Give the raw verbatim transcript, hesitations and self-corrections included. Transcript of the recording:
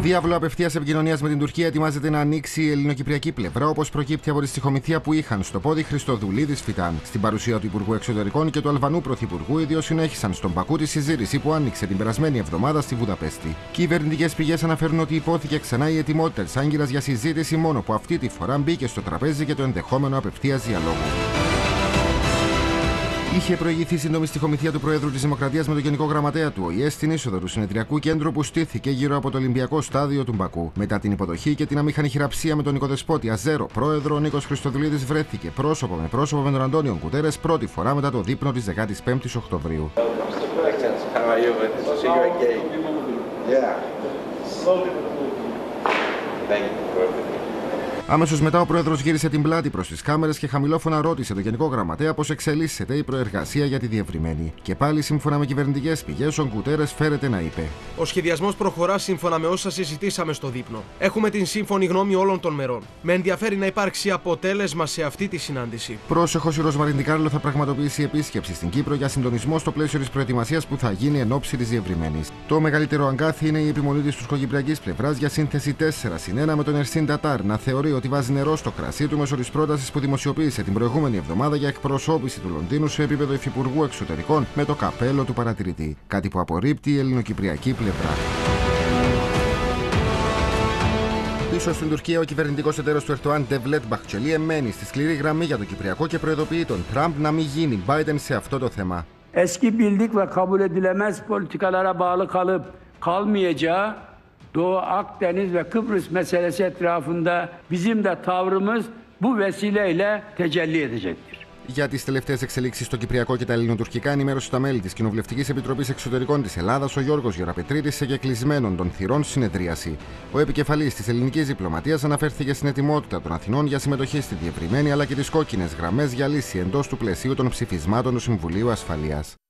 Διάβλο απευθείας επικοινωνίας με την Τουρκία ετοιμάζεται να ανοίξει η ελληνοκυπριακή πλευρά, όπως προκύπτει από τη στοιχομηθεία που είχαν στο πόδι Χριστοδουλίδης Φιτάν. Στην παρουσία του Υπουργού Εξωτερικών και του Αλβανού Πρωθυπουργού, οι δύο συνέχισαν στον Μπακού τη συζήτηση που άνοιξε την περασμένη εβδομάδα στη Βουδαπέστη. Κυβερνητικές πηγές αναφέρουν ότι υπόθηκε ξανά η ετοιμότητα της Άγκυρας για συζήτηση, μόνο που αυτή τη φορά μπήκε στο τραπέζι και το ενδεχόμενο απευθείας διαλόγου. Είχε προηγηθεί σύντομη στοιχομηθεία του Προέδρου της Δημοκρατίας με τον Γενικό Γραμματέα του Ο Η Ε στην είσοδο του συνεδριακού κέντρου που στήθηκε γύρω από το Ολυμπιακό Στάδιο του Μπακού. Μετά την υποδοχή και την αμήχανη χειραψία με τον οικοδεσπότη Αζέρο πρόεδρο, ο Νίκος Χριστοδουλίδης βρέθηκε πρόσωπο με πρόσωπο με τον Αντώνιο Γκουτέρες πρώτη φορά μετά το δείπνο της δεκάτης πέμπτης Οκτωβρίου. Αμέσως μετά, ο πρόεδρος γύρισε την πλάτη προς τις κάμερες και χαμηλόφωνα ρώτησε τον Γενικό Γραμματέα πώς εξελίσσεται η προεργασία για τη διευρυμένη. Και πάλι, σύμφωνα με κυβερνητικές πηγές, ο Γκουτέρες φέρεται να είπε: Ο σχεδιασμός προχωρά σύμφωνα με όσα συζητήσαμε στο δείπνο. Έχουμε την σύμφωνη γνώμη όλων των μερών. Με ενδιαφέρει να υπάρξει αποτέλεσμα σε αυτή τη συνάντηση. Πρόσεχος, η Ροσμαρίν Ντικάρλο θα πραγματοποιήσει επίσκεψη στην Κύπρο για συντονισμό στο πλαίσιο της προετοιμασίας που θα γίνει εν ώψη της διευρυμένης. Το μεγαλύτερο αγκάθι είναι η επιμονή της τουρκοκυπριακής πλευράς για σύνθεση τέσσερα συν ένα με τον Ερσίν Τατάρ να θεωρεί ότι βάζει νερό στο κρασί του μέσω της πρότασης που δημοσιοποίησε την προηγούμενη εβδομάδα για εκπροσώπηση του Λονδίνου σε επίπεδο υφυπουργού εξωτερικών με το καπέλο του παρατηρητή. Κάτι που απορρίπτει η ελληνοκυπριακή πλευρά. Πίσω στην Τουρκία, ο κυβερνητικός εταίρος του Ερντοάν, Ντεβλέτ Μπαχτσελί, εμένει στη σκληρή γραμμή για το Κυπριακό και προειδοποιεί τον Τραμπ να μην γίνει Biden σε αυτό το θέμα. Eski bildik ve kabul edilemez politikalara bağlı kalıp kalmayacağı Doğu Akdeniz ve Kıbrıs meselesi etrafında bizim de tavrımız bu vesileyle tecelli edecektir. Για τις τελευταίες εξελίξεις στο Κυπριακό και τα ελληνοτουρκικά, ενημέρωσε τα μέλη της Κοινοβουλευτικής Επιτροπής Εξωτερικών της Ελλάδας, ο Γιώργος Γεραπετρίτης, σε κεκλεισμένων των θυρών συνεδρίαση. Ο επικεφαλής της ελληνικής διπλωματίας αναφέρθηκε στην ετοιμότητα των Αθηνών για συμμετοχή στη διευρυμένη αλλά και τις κόκκινες γραμμές για λύση εντός του πλαισίου των ψηφισμάτων του Συμβουλίου Ασφαλείας.